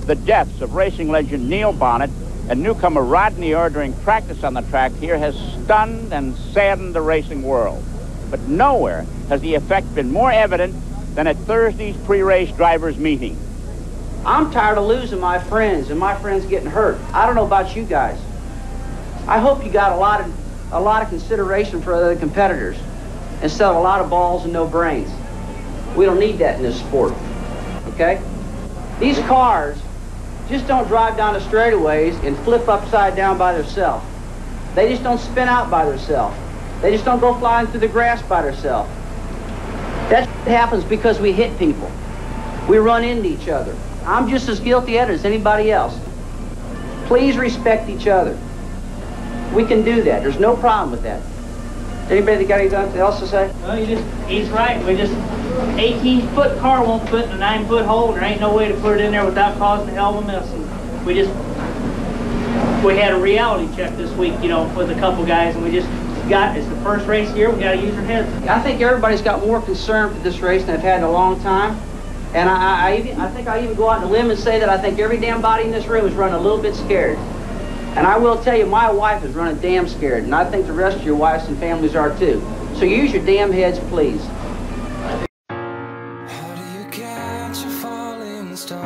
The deaths of racing legend Neil Bonnet and newcomer Rodney Orr during practice on the track here has stunned and saddened the racing world. But nowhere has the effect been more evident than at Thursday's pre-race drivers' meeting. I'm tired of losing my friends and my friends getting hurt. I don't know about you guys. I hope you got a lot of consideration for other competitors instead of a lot of balls and no brains. We don't need that in this sport, okay? These cars just don't drive down the straightaways and flip upside down by themselves. They just don't spin out by themselves. They just don't go flying through the grass by themselves. That happens because we hit people. We run into each other. I'm just as guilty at it as anybody else. Please respect each other. We can do that. There's no problem with that. Anybody got anything else to say? Well, he's right. 18-foot car won't fit in a 9-foot hole. There ain't no way to put it in there without causing a hell of a mess. And we had a reality check this week, you know, with a couple guys, and it's the first race here. We got to use our heads. I think everybody's got more concern for this race than they've had in a long time. And I think I even go out on a limb and say that I think every damn body in this room is running a little bit scared. And I will tell you, my wife is running damn scared, and I think the rest of your wives and families are too. So use your damn heads, please. How do you catch a falling star?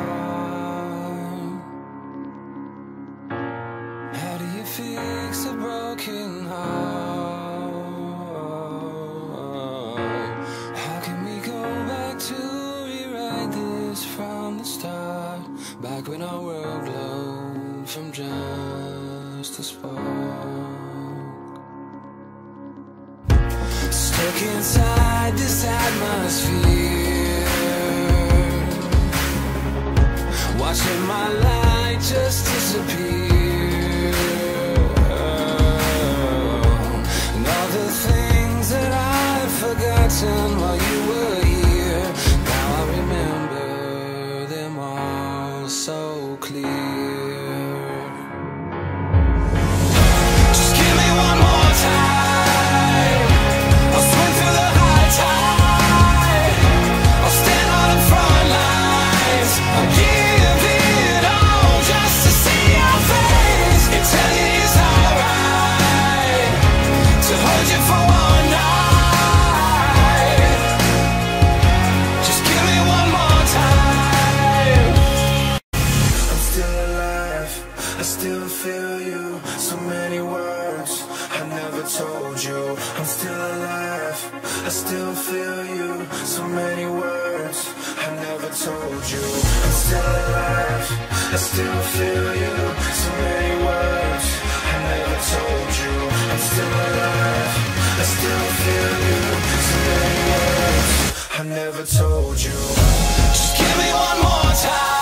How do you fix a broken heart? How can we go back to rewrite this from the start? Back when our world glowed from just a spark. Stuck inside this atmosphere, watching my light just disappear. And all the things that I've forgotten while you were here, now I remember them all so clear. Just give me one more time. I'll swim through the high tide. I'll stand on the front lines. I'll give it all just to see your face and tell you it's alright to hold you for one night. Just give me one more time. I'm still alive, I still feel you. So many words I never told you. I'm still alive, I still feel you. So many words I never told you. I'm still alive, I still feel you. So many words I never told you. I'm still alive, I still feel you. So many words I never told you. Just give me one more time.